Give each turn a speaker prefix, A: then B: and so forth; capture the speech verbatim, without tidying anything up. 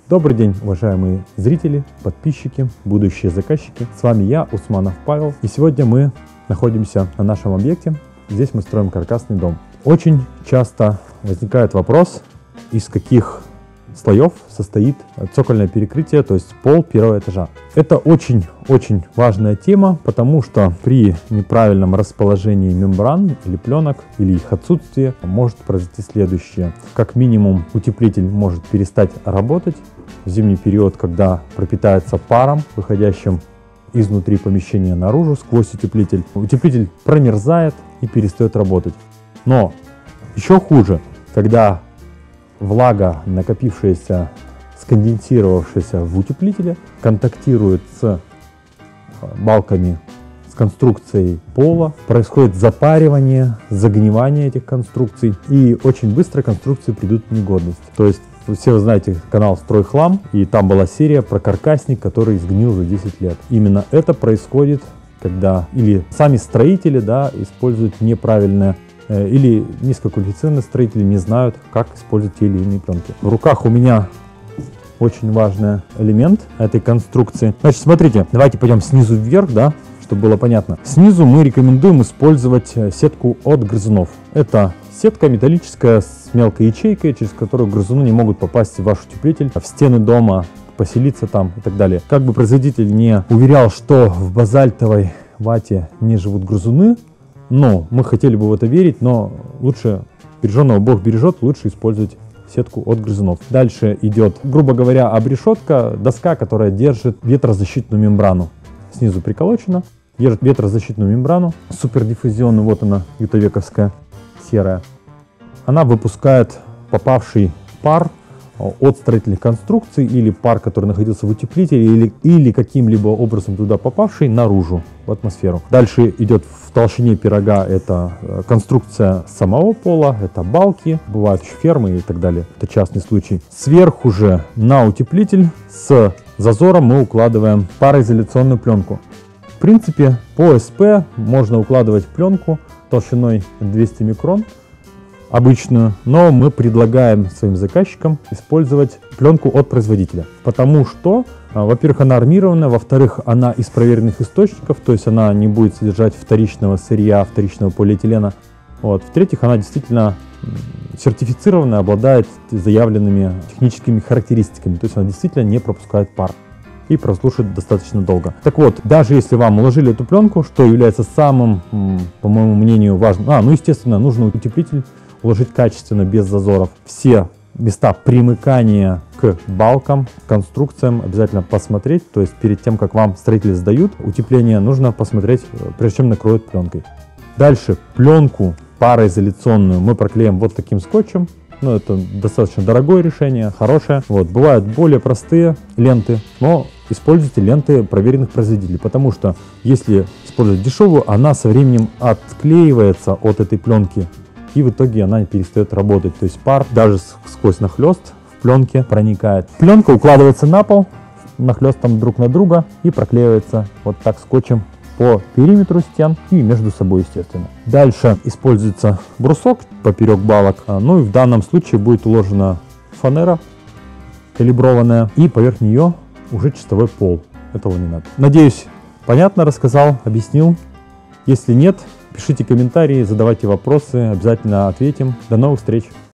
A: Добрый день, уважаемые зрители, подписчики, будущие заказчики. С вами я, Усманов Павел. И сегодня мы находимся на нашем объекте. Здесь мы строим каркасный дом. Очень часто возникает вопрос, из каких слоев состоит цокольное перекрытие, то есть пол первого этажа. Это очень-очень важная тема, потому что при неправильном расположении мембран или пленок, или их отсутствии, может произойти следующее. Как минимум, утеплитель может перестать работать в зимний период, когда пропитается паром, выходящим изнутри помещения наружу сквозь утеплитель. Утеплитель промерзает и перестает работать. Но еще хуже, когда влага, накопившаяся, сконденсировавшаяся в утеплителе, контактирует с балками, с конструкцией пола, происходит запаривание, загнивание этих конструкций, и очень быстро конструкции придут в негодность. То есть все вы знаете канал «Стройхлам», и там была серия про каркасник, который сгнил за десять лет. Именно это происходит, когда или сами строители, да, используют неправильное, или низкоквалифицированные строители не знают, как использовать те или иные пленки. В руках у меня очень важный элемент этой конструкции. Значит, смотрите, давайте пойдем снизу вверх, да, чтобы было понятно. Снизу мы рекомендуем использовать сетку от грызунов. Это сетка металлическая с мелкой ячейкой, через которую грызуны не могут попасть в ваш утеплитель, в стены дома, поселиться там и так далее. Как бы производитель не уверял, что в базальтовой вате не живут грызуны, но мы хотели бы в это верить, но лучше береженного Бог бережет, лучше использовать сетку от грызунов. Дальше идет, грубо говоря, обрешетка, доска, которая держит ветрозащитную мембрану. Снизу приколочена, держит ветрозащитную мембрану, супердиффузионную, вот она, ютовековская, серая. Она выпускает попавший пар от строительных конструкций или пар, который находился в утеплителе, или, или каким-либо образом туда попавший наружу, в атмосферу. Дальше идет в толщине пирога это конструкция самого пола, это балки, бывают еще фермы и так далее, это частный случай. Сверху же на утеплитель с зазором мы укладываем пароизоляционную пленку. В принципе, по СП можно укладывать пленку толщиной двести микрон, обычную, но мы предлагаем своим заказчикам использовать пленку от производителя, потому что, во-первых, она армированная, во-вторых, она из проверенных источников, то есть она не будет содержать вторичного сырья, вторичного полиэтилена, вот. В-третьих, она действительно сертифицированная, обладает заявленными техническими характеристиками, то есть она действительно не пропускает пар и прослушает достаточно долго. Так вот, даже если вам уложили эту пленку, что является самым, по моему мнению, важным, а, ну, естественно, нужно утеплитель уложить качественно, без зазоров. Все места примыкания к балкам, конструкциям обязательно посмотреть. То есть перед тем, как вам строители сдают утепление, нужно посмотреть, прежде чем накроют пленкой. Дальше пленку пароизоляционную мы проклеим вот таким скотчем. Ну, это достаточно дорогое решение, хорошее. Вот, бывают более простые ленты, но используйте ленты проверенных производителей, потому что если использовать дешевую, она со временем отклеивается от этой пленки, и в итоге она перестает работать. То есть пар даже сквозь нахлест в пленке проникает. Пленка укладывается на пол, нахлестом друг на друга, и проклеивается вот так скотчем по периметру стен и между собой, естественно. Дальше используется брусок поперек балок. Ну и в данном случае будет уложена фанера калиброванная, и поверх нее уже чистовой пол. Этого не надо. Надеюсь, понятно рассказал, объяснил. Если нет, пишите комментарии, задавайте вопросы, обязательно ответим. До новых встреч!